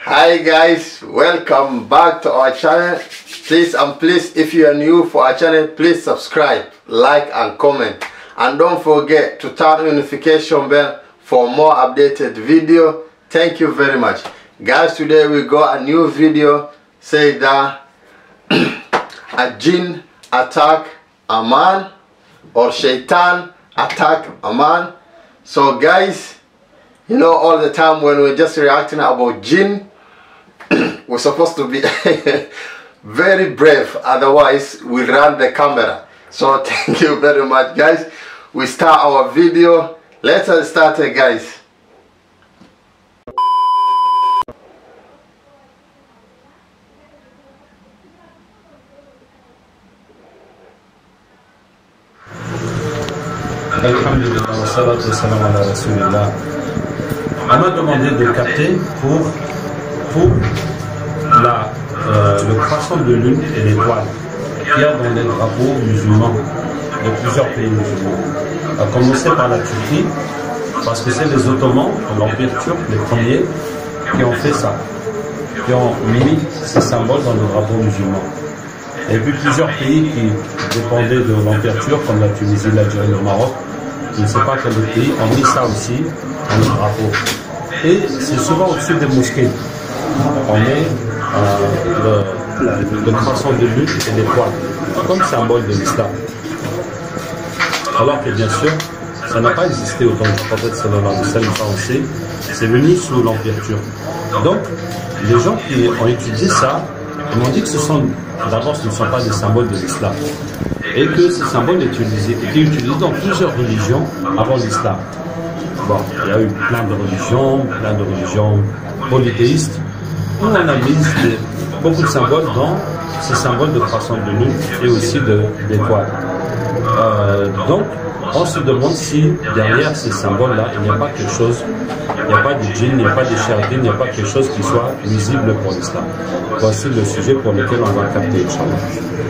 Hi guys, welcome back to our channel. Please if you are new for our channel, please subscribe, like and comment, and don't forget to turn the notification bell for more updated video. Thank you very much guys. Today we got a new video say that a jinn attack a man or shaitan attack a man. So guys, you know, all the time when we're just reacting about jinn, we're supposed to be very brave, otherwise we run the camera. So thank you very much guys. We start our video. Let's start it guys. Alhamdulillah, wa salatu wa salam ala rasulillah. On m'a demandé de capter pour le croissant de lune et l'étoile qu'il y a dans les drapeaux musulmans de plusieurs pays musulmans. À commencer par la Turquie, parce que c'est les Ottomans, l'Empire turc, les premiers qui ont fait ça, qui ont mis ces symboles dans le drapeau musulman. Et puis plusieurs pays qui dépendaient de l'Empire turc, comme la Tunisie, l'Algérie, le Maroc, je ne sais pas quel autre pays, ont mis ça aussi dans le drapeau. Et c'est souvent au-dessus des mosquées. On met le croissant de lune et l'étoile, comme symbole de l'islam. Alors que bien sûr, ça n'a pas existé au temps du prophète sallallahu alayhi wa sallam, ça on sait, c'est venu sous l'Empire turc. Donc, les gens qui ont étudié ça, ils m'ont dit que d'abord ce ne sont pas des symboles de l'islam. Et que ces symboles étaient utilisés dans plusieurs religions avant l'islam. Bon, il y a eu plein de religions polythéistes, où on a mis beaucoup de symboles dans ces symboles de croissant de lune et aussi d'étoiles. Donc, on se demande si derrière ces symboles-là, il n'y a pas quelque chose, il n'y a pas de djinn, il n'y a pas de shayatin, il n'y a pas quelque chose qui soit visible pour l'islam. Voici le sujet pour lequel on va capter, Inch'Allah.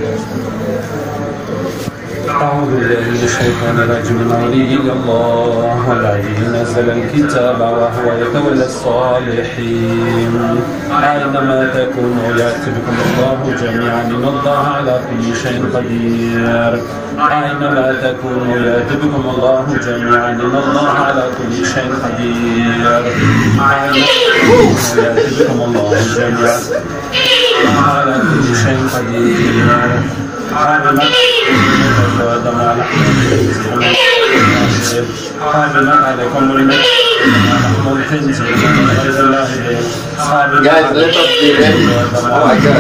أعوذ بالله من الشيطان الرجيم. ولي الله الذي نزل الكتاب وهو يتولى الصالحين. أينما تكونوا يأتي بكم الله جميعا إن الله على كل شيء قدير. أينما تكونوا يأتي بكم الله جميعا إن الله على كل شيء قدير. يأتي بكم الله جميعا على كل شيء قدير. حرمت عليكم الميتة ولحم الخنزير وما أهل الله به. Guys, let us be ready. Oh my God.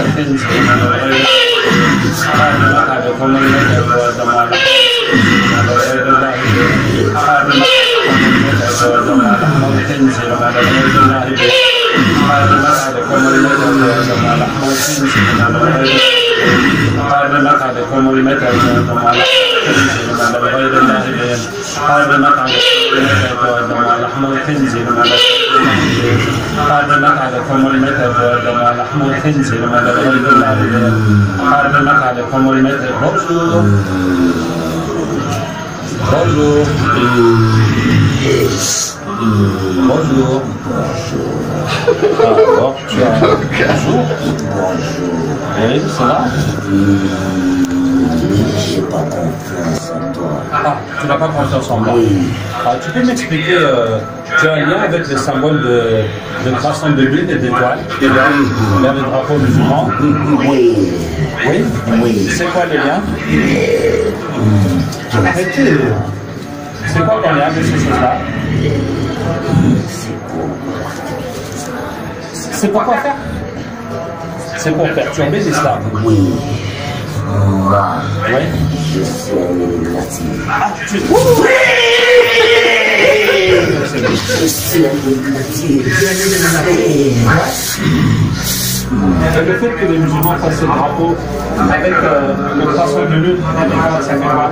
حرمت عليكم الميتة ودم ولحم غير الله به. حرمت عليكم ودم ولحم الخنزير وما غير الله به. حرمت عليكم الميتة ودم ولحم الخنزير وما غير الله به. حرمت عليكم الميتة ودم ولحم غير الله به. حرمت عليكم الميتة ودم ولحم الخنزير وما غير الله به. حرمت عليكم الميتة ودم Bonjour. Bonjour. Alors, tu as bonjour. Oui, ça va? J'ai pas confiance en toi. Ah, tu n'as pas confiance en moi? Oui. Ah, tu peux m'expliquer, tu as un lien avec les symboles de croissant de lune et d'étoiles dans les drapeaux musulmans? Oui. Oui? Oui. C'est quoi le lien? Arrêtez. C'est quoi ton lien avec ces choses-là? C'est pour quoi faire? C'est pour perturber l'islam. Oui. Moi, Oui. je suis un Illuminati. Ah, tu... Je suis un Illuminati. Le fait que les musulmans fassent ce drapeau avec le croissant de lune, ça fait quoi?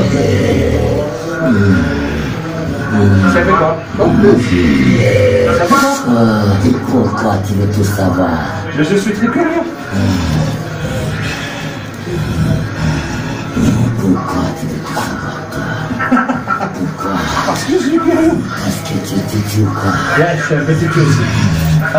Ça fait quoi? Ça fait quoi? Et pourquoi tu veux tout savoir? Mais je suis très curieux. Pourquoi tu veux tout savoir, toi? Pourquoi? Parce que je suis curieux. Parce que tu es petit ou quoi? Ouais, je suis un petit peu aussi.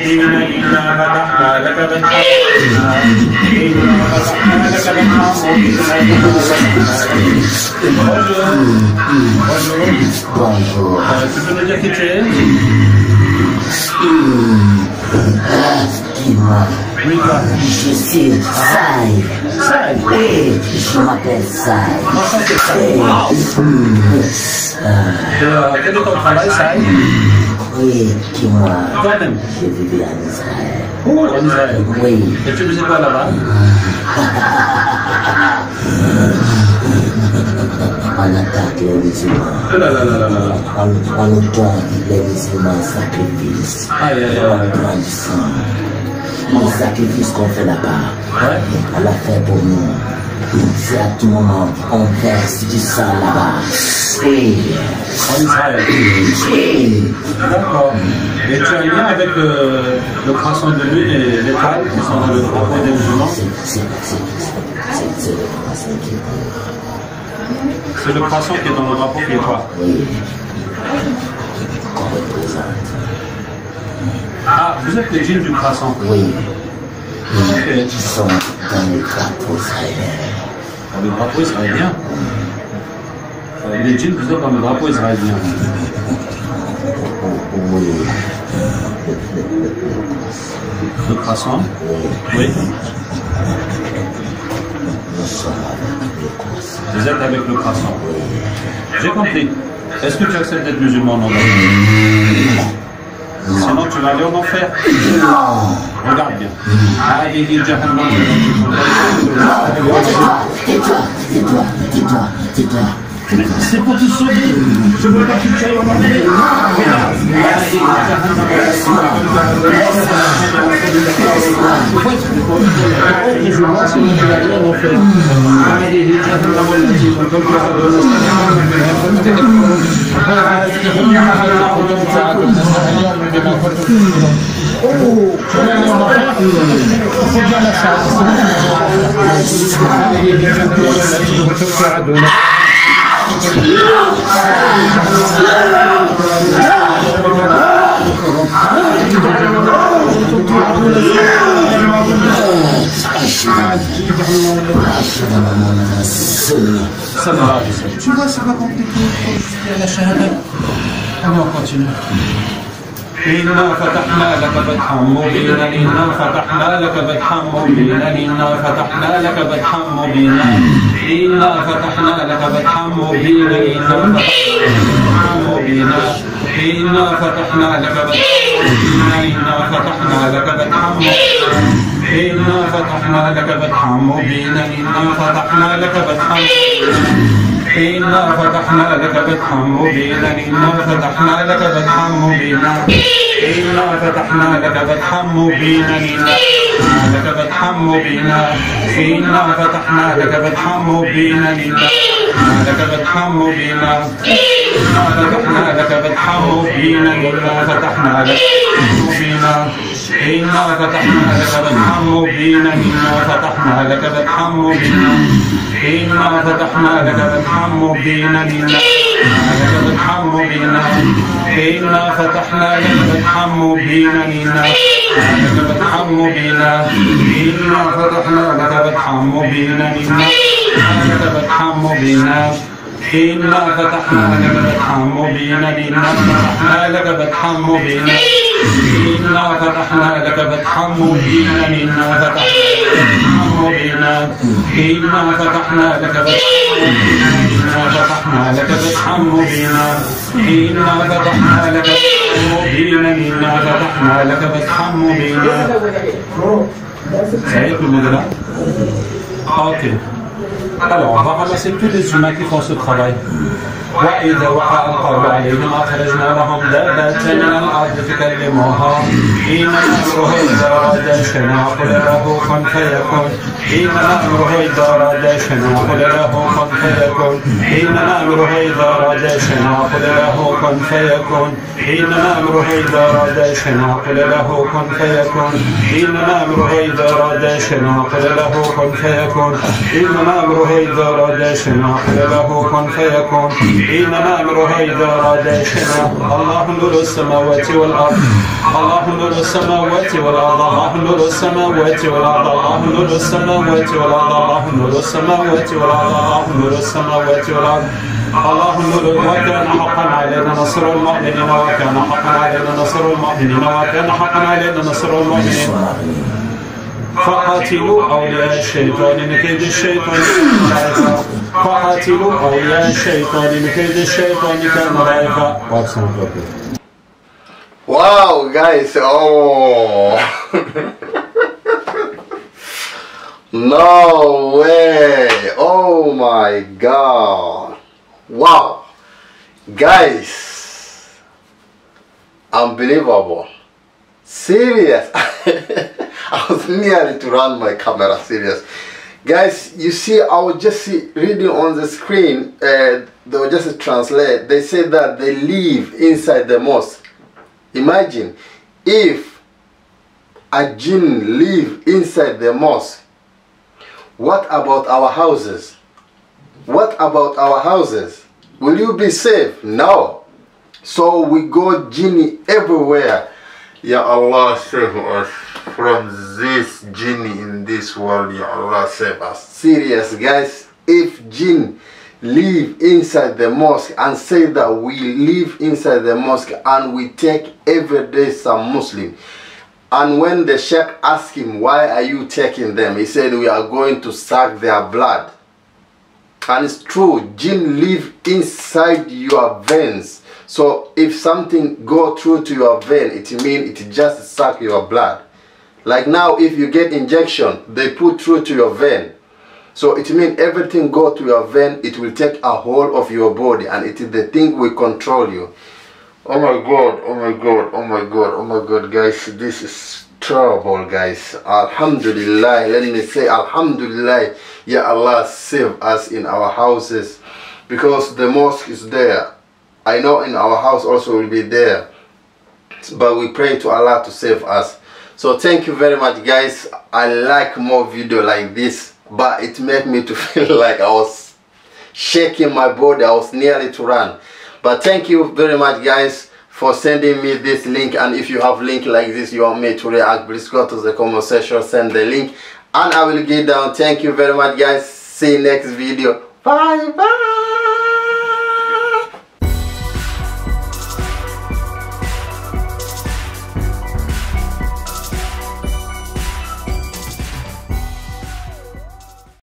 مبينا إنا فتحنا لك فتحا إنا فتحنا لك فتحا Bonjour. Tu peux nous dire qui tu es? Dis-moi. Oui, toi. Je suis Sai. Sai? Oui, je m'appelle Sai. Quel est ton travail, Sai? Oui, dis-moi. Toi-même? Je vis en Israël. En Israël? Oui. Et tu faisais quoi là-bas? On attaque les musulmans. Oh là là là là là. On nous donne les musulmans sacrifices. Aïe aïe aïe. On prend du sang. Les sacrifices qu'on fait là-bas, Ouais. on l'a fait pour nous. C'est à tout moment, on verse du sang là-bas. Oui. En Israël? Oui. D'accord. Et tu as un lien avec le croissant de lune et l'étoile qui sont dans le drapeau des musulmans? C'est le croissant qui est C'est le croissant qui est dans le drapeau qui est quoi? oui. Qu'on représente. Ah, vous êtes les djinns du croissant? Oui. Ok. Qui sont dans les drapeaux israéliens. Dans le drapeau israélien? Les djinns, vous êtes dans le drapeau israélien? Oui. Le croissant? Oui. Oui. Nous sommes avec le croissant. Vous êtes avec le croissant? Oui. J'ai compris. Est-ce que tu acceptes d'être musulman non? Sinon tu vas aller en enfer. Non. Regarde bien. Tais-toi. C'est pour te sauver. Je veux pas que tu ailles en enfer. Ça va, tu vois, ça va compliquer. La shahada. Allez, on continue. إنا فتحنا لك فتحا مبينا إنا فتحنا لك فتحا مبينا إنا فتحنا لك فتحا مبينا إنا فتحنا لك فتحا مبينا إنا فتحنا لك فتحا إنا فتحنا لك فتحا مبينا إنا فتحنا لك فتحا إنا فتحنا لك فتحا مبينا إنا فتحنا لك فتحا مبينا إنا فتحنا لك فتحا مبينا إنا فتحنا لك فتحا مبينا إنا فتحنا لك فتحا مبينا إنا فتحنا لك إنا فتحنا لك فتحا مبينا إنا فتحنا لك فتحا مبينا إنا فتحنا لك فتحا مبينا إنا فتحنا لك فتحا مبينا إنا فتحا مبينا إنا فتحنا لك فتحا مبينا إنا فتحا مبينا إنا فتحنا لك فتحا مبينا إنا فتحنا لك فتحا مبينا إنا فتحنا لك فتحا مبينا إنا فتحنا لك فتحا مبينا إنا فتحنا لك فتحا مبينا. Ça y est, tout le monde est là? Ok. Alors, on va ramasser tous les humains qui font ce travail. وإذا وقع القول عليهم أخرجنا لهم دابة من الأرض تكلمها إن أمره إذا أراد شيئا نقول له كن فيكون إن أمره إذا أراد شيئا نقول له كن فيكون إن أمره إذا أراد شيئا نقول له كن فيكون إن أمره إذا أراد شيئا نقول له كن فيكون إن أمره إذا أراد شيئا نقول له كن فيكون إن أمره إذا أراد شيئا نقول له كن فيكون إنما أمرها إذا أراد شيئا. الله نور السماوات والأرض. الله نور السماوات والأرض. الله نور السماوات والأرض. الله نور السماوات والأرض. الله نور السماوات والأرض. الله نور السماوات والأرض. الله نور. وكان حقا علينا نصر المؤمنين. وكان حقا علينا نصر المؤمنين. وكان حقا علينا نصر المؤمنين. فقاتلوا أولياء الشيطان من كيد الشيطان ضعيفا. فقاتلوا أولياء الشيطان من كيد الشيطان كان ضعيفا. Wow, guys! Oh, no way! Oh my God! Wow, guys! Unbelievable! Serious! I was nearly to run my camera. Serious, guys. You see, I was just reading on the screen. They were just translate. They said that they live inside the mosque. Imagine if a jinn live inside the mosque. What about our houses? What about our houses? Will you be safe? No. So we go jinni everywhere. Ya Allah, save us from this jinni in this world. Ya Allah, save us. Serious, guys. If jinn live inside the mosque and say that we live inside the mosque and we take every day some Muslim, and when the sheikh asked him, why are you taking them, he said, we are going to suck their blood. And it's true, jinn live inside your veins. So if something go through to your vein, it means it just suck your blood. Like now, if you get injection, they put through to your vein. So it means everything go to your vein, it will take a hold of your body, and it is the thing will control you. Oh my God, oh my God, oh my God, oh my God, guys, this is terrible, guys. Alhamdulillah, let me say Alhamdulillah, Ya Allah, save us in our houses, because the mosque is there. I know in our house also will be there, but we pray to Allah to save us. So thank you very much, guys. I like more video like this, but it made me to feel like I was shaking my body. I was nearly to run. But thank you very much, guys, for sending me this link. And if you have link like this you want me to react, please go to the comment section, send the link, and I will get down. Thank you very much, guys. See you next video. Bye bye.